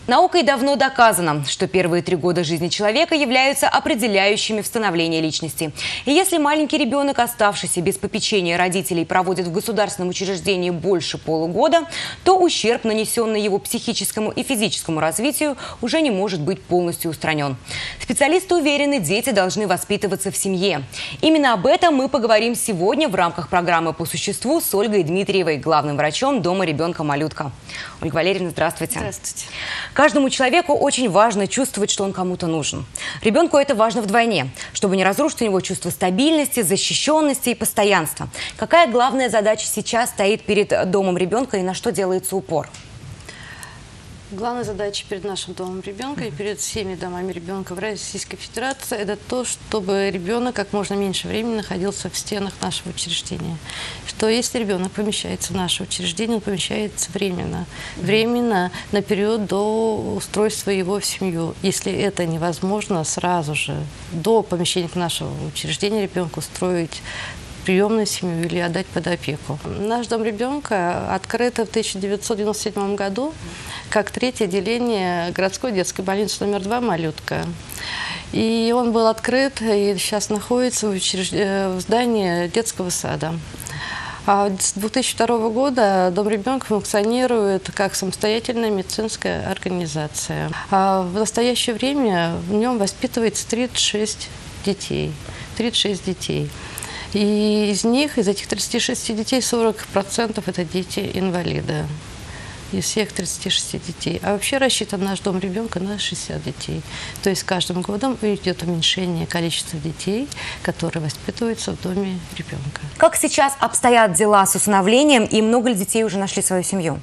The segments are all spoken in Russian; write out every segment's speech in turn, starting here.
Наукой давно доказано, что первые 3 года жизни человека являются определяющими в становлении личности. И если маленький ребенок, оставшийся без попечения родителей, проводит в государственном учреждении больше полугода, то ущерб, нанесенный его психическому и физическому развитию, уже не может быть полностью устранен. Специалисты уверены, дети должны воспитываться в семье. Именно об этом мы поговорим сегодня в рамках программы «По существу» с Ольгой Дмитриевой, главным врачом Дома ребенка «Малютка». Ольга Валерьевна, здравствуйте. Здравствуйте. Каждому человеку очень важно чувствовать, что он кому-то нужен. Ребенку это важно вдвойне, чтобы не разрушить у него чувство стабильности, защищенности и постоянства. Какая главная задача сейчас стоит перед домом ребенка и на что делается упор? Главная задача перед нашим домом ребенка и перед всеми домами ребенка в Российской Федерации – это то, чтобы ребенок как можно меньше времени находился в стенах нашего учреждения. Что если ребенок помещается в наше учреждение, он помещается временно. Временно на период до устройства его в семью. Если это невозможно, сразу же до помещения к нашему учреждению ребенка устроить приемную семью или отдать под опеку. Наш дом ребенка открыт в 1997 году как 3-е отделение городской детской больницы номер 2 «Малютка». И он был открыт и сейчас находится в здании детского сада. А с 2002 года дом ребенка функционирует как самостоятельная медицинская организация. А в настоящее время в нем воспитывается 36 детей. 36 детей. И из этих 36 детей, 40% это дети-инвалиды. Из всех 36 детей. А вообще рассчитан наш дом ребенка на 60 детей. То есть с каждым годом идет уменьшение количества детей, которые воспитываются в доме ребенка. Как сейчас обстоят дела с усыновлением и много ли детей уже нашли свою семью?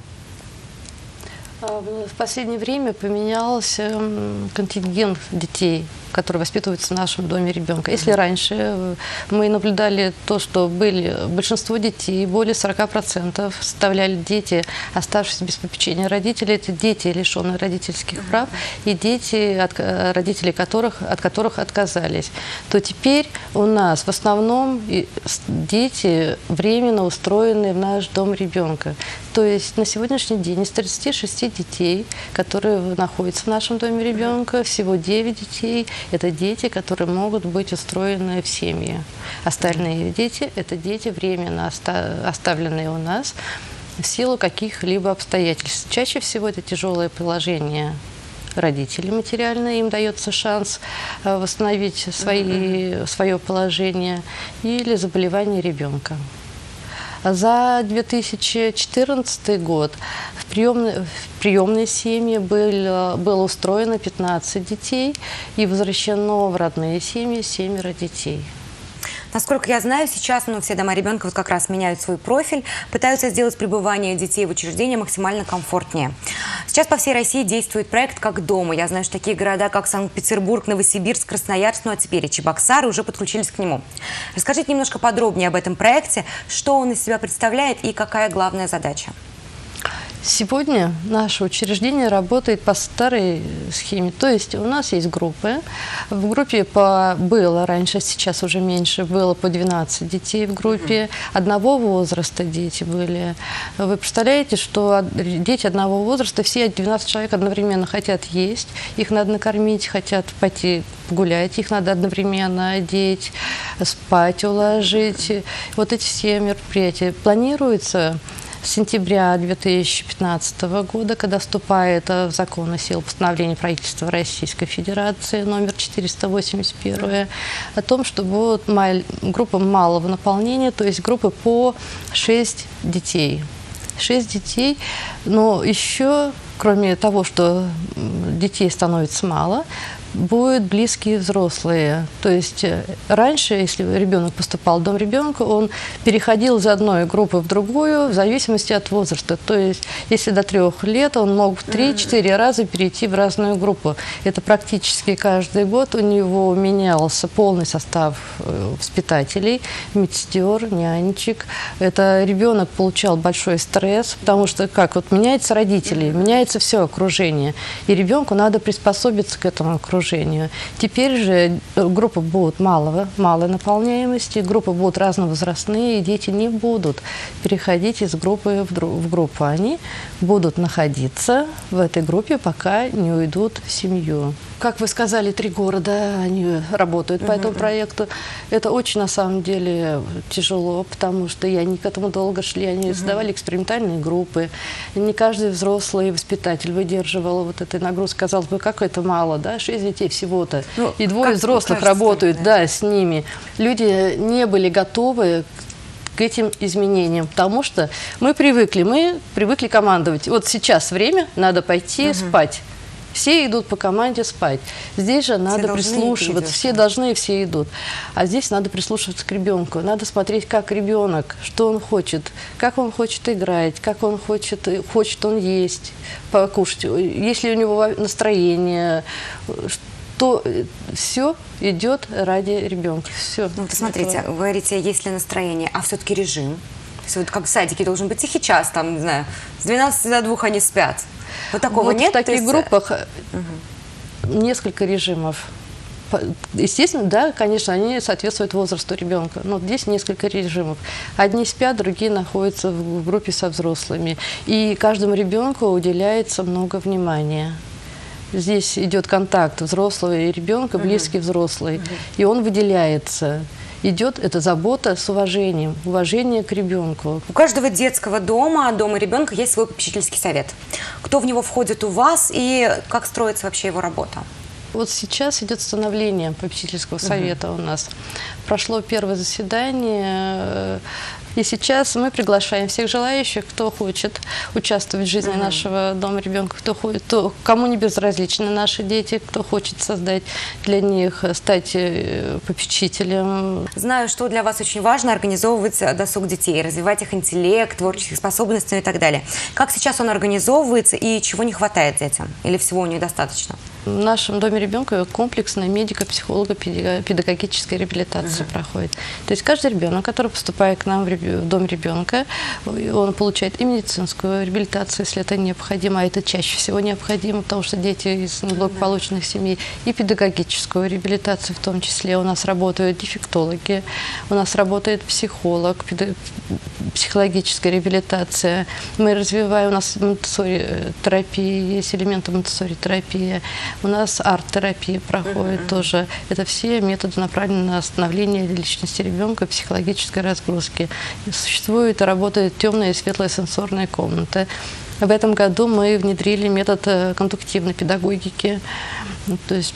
В последнее время поменялся контингент детей, которые воспитываются в нашем доме ребенка. Если раньше мы наблюдали то, что большинство детей, более 40% составляли дети, оставшиеся без попечения родителей, это дети, лишенные родительских прав, и дети, родители от которых отказались, то теперь у нас в основном дети временно устроены в наш дом ребенка. То есть на сегодняшний день из 36 детей, которые находятся в нашем доме ребенка, всего 9 детей – это дети, которые могут быть устроены в семьи. Остальные дети – это дети, временно оставленные у нас в силу каких-либо обстоятельств. Чаще всего это тяжелое положение родителей материальное, им дается шанс восстановить свое положение, или заболевание ребенка. За 2014 год в приемной семье было устроено 15 детей и возвращено в родные семьи 7 детей. Насколько я знаю, сейчас все дома ребенка как раз меняют свой профиль, пытаются сделать пребывание детей в учреждении максимально комфортнее. Сейчас по всей России действует проект «Как дома». Я знаю, что такие города, как Санкт-Петербург, Новосибирск, Красноярск, а теперь и Чебоксары уже подключились к нему. Расскажите немножко подробнее об этом проекте, что он из себя представляет и какая главная задача. Сегодня наше учреждение работает по старой схеме. То есть у нас есть группы. В группе было раньше, сейчас уже меньше, было по 12 детей в группе. Одного возраста дети были. Вы представляете, что дети одного возраста, все 12 человек одновременно хотят есть, их надо накормить, хотят пойти гулять, их надо одновременно одеть, спать уложить. Вот эти все мероприятия планируются с сентября 2015 года, когда вступает в законную силу постановление правительства Российской Федерации номер 481 о том, что будут группы малого наполнения, то есть группы по 6 детей. 6 детей, но еще, кроме того, что детей становится мало, будут близкие взрослые. То есть раньше, если ребенок поступал в дом ребенка, он переходил из одной группы в другую в зависимости от возраста. То есть если до 3 лет, он мог 3-4 раза перейти в разную группу. Это практически каждый год у него менялся полный состав воспитателей, медсестер, нянечек. Это ребенок получал большой стресс, потому что как вот меняются родители, меняется все окружение. И ребенку надо приспособиться к этому окружению. Теперь же группы будут малой наполняемости, группы будут разновозрастные, и дети не будут переходить из группы в группу. Они будут находиться в этой группе, пока не уйдут в семью. Как вы сказали, 3 года они работают по этому проекту. Это очень, на самом деле, тяжело, потому что они к этому долго шли. Они создавали экспериментальные группы. Не каждый взрослый воспитатель выдерживал вот этой нагрузки. Казалось бы, как это мало, да? 6 детей всего-то. Ну, и 2 взрослых работают, да, с ними. Люди не были готовы к этим изменениям, потому что мы привыкли командовать. Вот сейчас время, надо пойти спать. Все идут по команде спать. Здесь же надо прислушиваться. Все должны, все идут. А здесь надо прислушиваться к ребенку. Надо смотреть, как ребенок, что он хочет, как он хочет играть, как он хочет он есть, покушать. Если у него настроение, то все идет ради ребенка. Все. Ну, вот смотрите, вы говорите, есть ли настроение, а все-таки режим. Вот как в садике должен быть тихий час, там, не знаю, с 12 до 2 они спят. Вот такого нет? В таких группах несколько режимов. Естественно, да, конечно, они соответствуют возрасту ребенка. Но здесь несколько режимов. Одни спят, другие находятся в группе со взрослыми. И каждому ребенку уделяется много внимания. Здесь идет контакт взрослого и ребенка, близкий взрослый. И он выделяется. Идет эта забота с уважением, уважение к ребенку. У каждого детского дома ребенка есть свой попечительский совет. Кто в него входит у вас и как строится вообще его работа? Вот сейчас идет становление попечительского совета у нас. Прошло первое заседание. И сейчас мы приглашаем всех желающих, кто хочет участвовать в жизни нашего дома ребенка, кому не безразличны наши дети, кто хочет создать для них, стать попечителем. Знаю, что для вас очень важно организовывать досуг детей, развивать их интеллект, творческие способности и так далее. Как сейчас он организовывается и чего не хватает детям? Или всего недостаточно? В нашем доме ребенка комплексная медико-психолого-педагогическая реабилитация проходит. То есть каждый ребенок, который поступает к нам в дом ребенка, он получает и медицинскую реабилитацию, если это необходимо, а это чаще всего необходимо, потому что дети из неблагополучных семей, и педагогическую реабилитацию в том числе. У нас работают дефектологи, у нас работает психолог, психологическая реабилитация. Мы развиваем, у нас монтессори-терапия, есть элементы монтессори-терапии. У нас арт-терапия проходит тоже. Это все методы, направленные на становление личности ребенка, психологической разгрузки. Существует и работает темная и светлая сенсорная комната. В этом году мы внедрили метод кондуктивной педагогики. То есть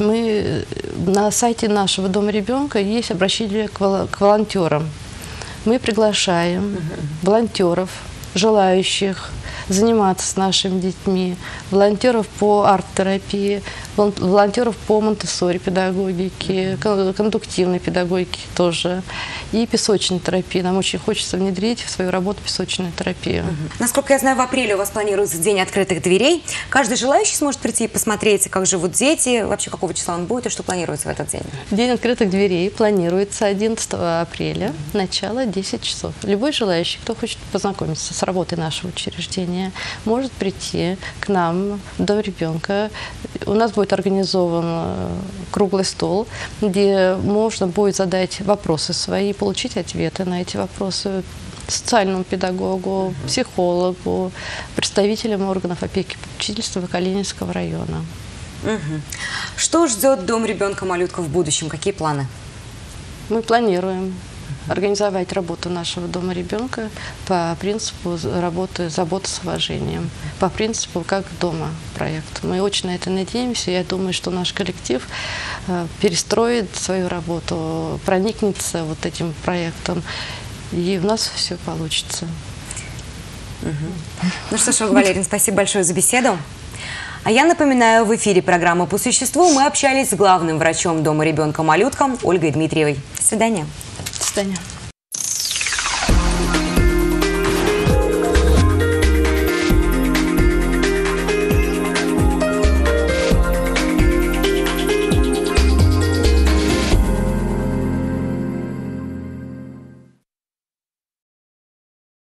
на сайте нашего дома ребенка есть обращение к волонтерам. Мы приглашаем волонтеров, желающих заниматься с нашими детьми, волонтеров по арт-терапии, волонтеров по монтессори педагогике, кондуктивной педагогике тоже, и песочной терапии. Нам очень хочется внедрить в свою работу песочную терапию. Насколько я знаю, в апреле у вас планируется День открытых дверей. Каждый желающий сможет прийти и посмотреть, как живут дети, вообще какого числа он будет и что планируется в этот день? День открытых дверей планируется 11 апреля, начало 10 часов. Любой желающий, кто хочет познакомиться с работой нашего учреждения, может прийти к нам в дом ребенка. У нас будет организован круглый стол, где можно будет задать вопросы свои, получить ответы на эти вопросы социальному педагогу, психологу, представителям органов опеки и попечительства Калининского района. Что ждет дом ребенка-малютка в будущем? Какие планы? Мы планируем организовать работу нашего дома ребенка по принципу работы «Забота с уважением», по принципу «Как дома» проект. Мы очень на это надеемся. Я думаю, что наш коллектив перестроит свою работу, проникнется вот этим проектом, и у нас все получится. Ну что ж, Ольга Валерьевна, спасибо большое за беседу. А я напоминаю, в эфире программы «По существу» мы общались с главным врачом дома ребенка-малютка Ольгой Дмитриевой. До свидания. До свидания.